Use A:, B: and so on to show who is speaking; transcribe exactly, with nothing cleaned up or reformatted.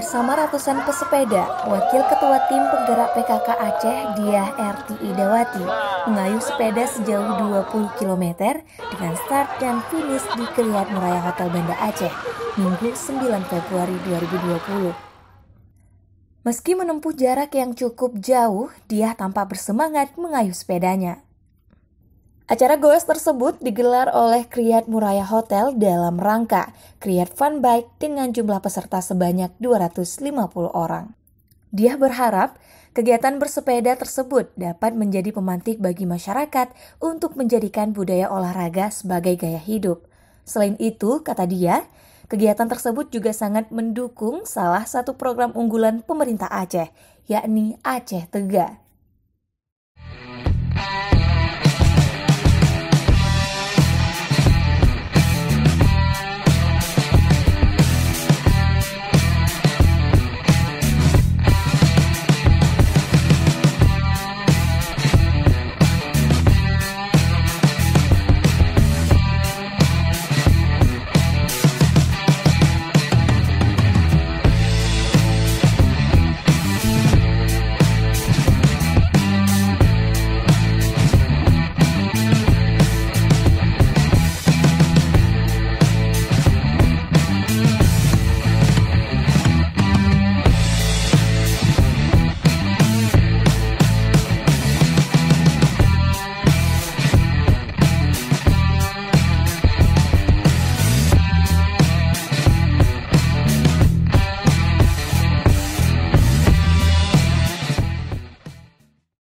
A: bersama ratusan pesepeda, Wakil Ketua Tim Penggerak P K K Aceh, Diah R T Idawati, mengayuh sepeda sejauh dua puluh kilometer dengan start dan finish di Kriyat Muraya Hotel Banda Aceh, Minggu sembilan Februari dua ribu dua puluh. Meski menempuh jarak yang cukup jauh, Diah tampak bersemangat mengayuh sepedanya. Acara goes tersebut digelar oleh Kriyat Muraya Hotel dalam rangka Kriyat Fun Bike dengan jumlah peserta sebanyak dua ratus lima puluh orang. Diah berharap kegiatan bersepeda tersebut dapat menjadi pemantik bagi masyarakat untuk menjadikan budaya olahraga sebagai gaya hidup. Selain itu, kata dia, kegiatan tersebut juga sangat mendukung salah satu program unggulan pemerintah Aceh, yakni Aceh Tegak.